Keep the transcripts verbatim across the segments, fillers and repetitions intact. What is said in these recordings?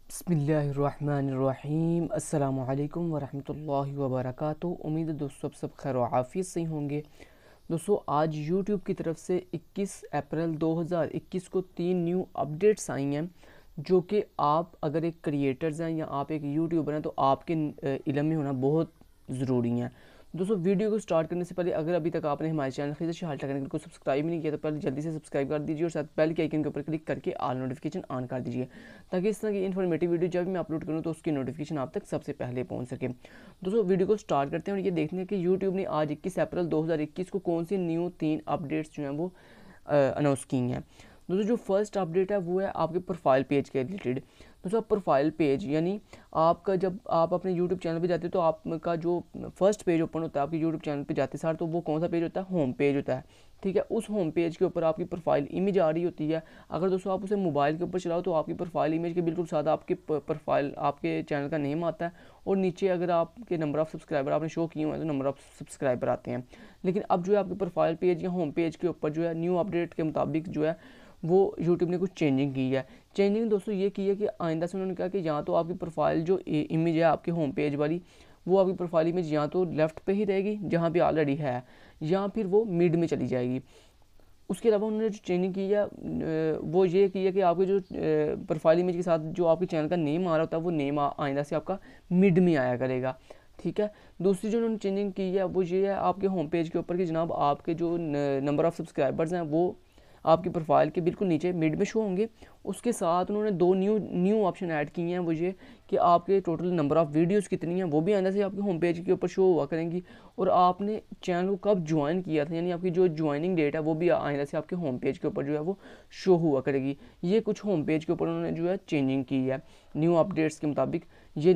बिस्मिल्लाहिर्रहमानिर्रहीम अस्सलामु अलैकुम वरहमतुल्लाहि वबरकातुहू। उम्मीद है दोस्तों आप सब खैर आफियत से होंगे। दोस्तों आज YouTube की तरफ से इक्कीस अप्रैल दो हज़ार इक्कीस को तीन न्यू अपडेट्स आई हैं, जो कि आप अगर एक क्रिएटर्स हैं या आप एक यूट्यूबर हैं तो आपके इल्म में होना बहुत ज़रूरी है। दोस्तों वीडियो को स्टार्ट करने से पहले अगर अभी तक आपने हमारे चैनल खिज़र शहाल टेक्निकल को सब्सक्राइब नहीं किया तो पहले जल्दी से सब्सक्राइब कर दीजिए और साथ बेल के आइकन के ऊपर क्लिक करके ऑल नोटिफिकेशन ऑन कर दीजिए, ताकि इस तरह की इन्फॉर्मेटिव वीडियो जब मैं अपलोड करूँ तो उसकी नोटिफिकेशन आप तक सबसे पहले पहुँच सके। दोस्तों वीडियो को स्टार्ट करते हैं और ये देखते हैं कि यूट्यूब ने आज इक्कीस अप्रैल दो हज़ार इक्कीस को कौन सी न्यू तीन अपडेट्स जो हैं वो अनाउंस की हैं। दोस्तों जो फर्स्ट अपडेट है वो है आपके प्रोफाइल पेज के रिलेटेड। दोस्तों प्रोफाइल पेज यानी आपका जब आप अपने यूट्यूब चैनल पे जाते हो तो आपका जो फर्स्ट पेज ओपन होता है आपके यूट्यूब चैनल पे जाते सार, तो वो कौन सा पेज होता है? होम पेज होता है। ठीक है, उस होम पेज के ऊपर आपकी प्रोफाइल इमेज आ रही होती है। अगर दोस्तों आप उसे मोबाइल के ऊपर चलाओ तो आपकी प्रोफाइल इमेज के बिल्कुल साथ आपकी प्रोफाइल आपके चैनल का नेम आता है, और नीचे अगर आपके नंबर ऑफ़ सब्सक्राइबर आपने शो किए हुए हैं तो नंबर ऑफ़ सब्सक्राइबर आते हैं। लेकिन अब जो है आपके प्रोफाइल पेज या होम पेज के ऊपर जो है न्यू अपडेट के मुताबिक जो है वो यूट्यूब ने कुछ चेंजिंग की है। चेंजिंग दोस्तों ये की है कि आइंदा से उन्होंने कहा कि यहाँ तो आपकी प्रोफाइल जो इमेज है आपके होम पेज वाली, वो आपकी प्रोफाइल इमेज यहाँ तो लेफ़्ट पे ही रहेगी जहाँ पे ऑलरेडी है, या फिर वो मिड में चली जाएगी। उसके अलावा उन्होंने जो चेंजिंग की है वो ये की है कि आपके जो प्रोफाइल इमेज के साथ जो आपके चैनल का नेम आ रहा होता है वो नेम आइंदा से आपका मिड में आया करेगा। ठीक है, दूसरी जो उन्होंने चेंजिंग की है वो ये है आपके होम पेज के ऊपर कि जनाब आपके जो नंबर ऑफ़ सब्सक्राइबर्स हैं वो आपकी प्रोफाइल के बिल्कुल नीचे मिड में शो होंगे। उसके साथ उन्होंने दो न्यू न्यू ऑप्शन ऐड किए हैं, वो ये कि आपके टोटल नंबर ऑफ़ वीडियोस कितनी हैं वो भी आइंदा से आपके होम पेज के ऊपर शो हुआ करेंगी, और आपने चैनल को कब ज्वाइन किया था यानी आपकी जो ज्वाइनिंग डेट है वो भी आइंदा से आपके होम पेज के ऊपर जो है वो शो हुआ करेगी। ये कुछ होम पेज के ऊपर उन्होंने जो है चेंजिंग की है न्यू अपडेट्स के मुताबिक। ये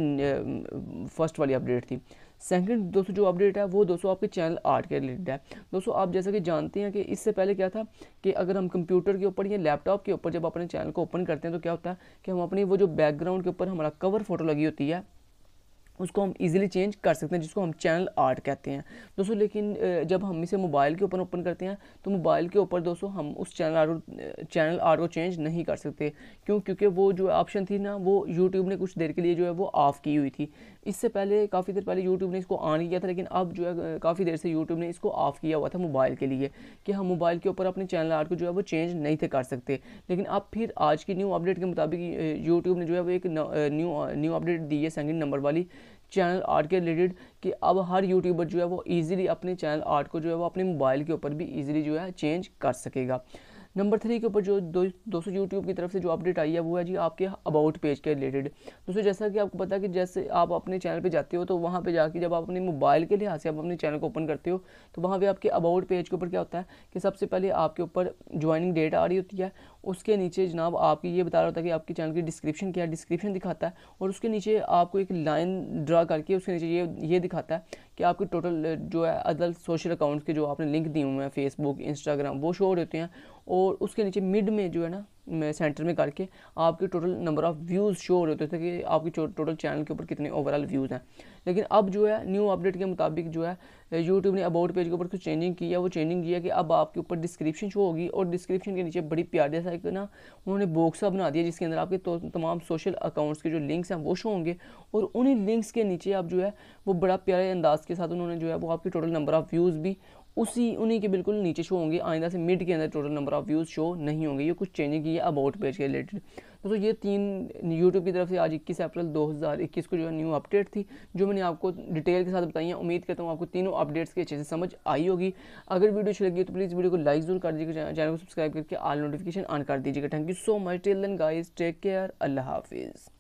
फर्स्ट वाली अपडेट थी। सेकंड दोस्तों जो अपडेट है वो दोस्तों आपके चैनल आर्ट के रिलेटेड है। दोस्तों आप जैसा कि जानते हैं कि इससे पहले क्या था कि अगर हम कंप्यूटर के ऊपर या लैपटॉप के ऊपर जब अपने चैनल को ओपन करते हैं तो क्या होता है कि हम अपनी वो जो बैकग्राउंड के ऊपर हमारा कवर फोटो लगी होती है उसको हम इजीली चेंज कर सकते हैं, जिसको हम चैनल आर्ट कहते हैं दोस्तों। लेकिन जब हम इसे मोबाइल के ऊपर ओपन करते हैं तो मोबाइल के ऊपर दोस्तों हम उस चैनल आर्ट चैनल आर्ट को चेंज नहीं कर सकते। क्यों? क्योंकि वो जो ऑप्शन थी ना वो यूट्यूब ने कुछ देर के लिए जो है वो ऑफ़ की हुई थी। इससे पहले काफ़ी देर पहले यूट्यूब ने इसको ऑन किया था, लेकिन अब जो है काफ़ी देर से यूट्यूब ने इसको ऑफ़ किया हुआ था मोबाइल के लिए, कि हम मोबाइल के ऊपर अपने चैनल आर्ट को जो है वो चेंज नहीं थे कर सकते। लेकिन अब फिर आज की न्यू अपडेट के मुताबिक यूट्यूब ने जो है वो एक न्यू न्यू अपडेट दी है सेकंड नंबर वाली चैनल आर्ट के रिलेटेड, कि अब हर यूट्यूबर जो है वो इजीली अपने चैनल आर्ट को जो है वो अपने मोबाइल के ऊपर भी इजीली जो है चेंज कर सकेगा। नंबर थ्री के ऊपर जो दो दोस्तों यूट्यूब की तरफ से जो अपडेट आई है वो है जी आपके अबाउट पेज के रिलेटेड। दोस्तों जैसा कि आपको पता है कि जैसे आप अपने चैनल पे जाते हो तो वहाँ पे जाके जब आप अपने मोबाइल के लिहाज से आप अपने चैनल को ओपन करते हो तो वहाँ पे आपके अबाउट पेज के ऊपर क्या होता है कि सबसे पहले आपके ऊपर ज्वाइनिंग डेट आ रही होती है, उसके नीचे जनाब आपकी ये बता रहा होता है कि आपके चैनल की डिस्क्रिप्शन क्या है, डिस्क्रिप्शन दिखाता है, और उसके नीचे आपको एक लाइन ड्रा करके उसके नीचे ये ये दिखाता है कि आपके टोटल जो है अदर सोशल अकाउंट्स के जो आपने लिंक दिए हुए हैं फेसबुक इंस्टाग्राम वो शो हो रहे होते हैं, और उसके नीचे मिड में जो है ना सेंटर में करके आपके total number of views show हो रहे होते थे कि आपकी टोटल चैनल के ऊपर कितने ओवरऑल व्यूज़ हैं। लेकिन अब जो है न्यू अपडेट के मुताबिक जो है यूट्यूब ने अबाउट पेज के ऊपर कुछ चेंजिंग की है। वो चेंजिंग की है कि अब आपके ऊपर डिस्क्रिप्शन शो होगी, और डिस्क्रिप्शन के नीचे बड़ी प्यारी सा एक ना उन्होंने बॉक्स सा बना दिया जिसके अंदर आपके तो तमाम सोशल अकाउंट्स के जो लिंक्स हैं वो शो होंगे, और उन्हीं लिंक्स के नीचे आप जो है वो बड़ा प्यारे अंदाज के साथ उन्होंने जो है वो आपकी टोटल नंबर ऑफ़ व्यूज़ भी उसी उन्हीं के बिल्कुल नीचे शो होंगे। आइंदा से मिड के अंदर total number of views show नहीं होंगे। ये कुछ चेंजिंग की है अबाउट पेज के रिलेटेड। दोस्तों ये तीन यूट्यूब की तरफ से आज इक्कीस अप्रैल दो हज़ार इक्कीस को जो है न्यू अपडेट थी, जो मैंने आपको डिटेल के साथ बताई है। उम्मीद करता हूँ आपको तीनों अपडेट्स की अच्छे से समझ आई होगी। अगर वीडियो अच्छी लगी तो प्लीज़ वीडियो को लाइक जरूर कर दीजिएगा, चैनल को सब्सक्राइब करके ऑल नोटिफिकेशन ऑन कर दीजिएगा। Thank you so much. Till then guys, take care, अल्लाह हाफिज़।